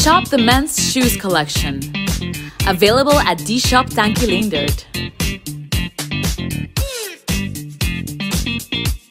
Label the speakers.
Speaker 1: Shop the men's shoes collection. Available at D-Shop Tanky Leendert.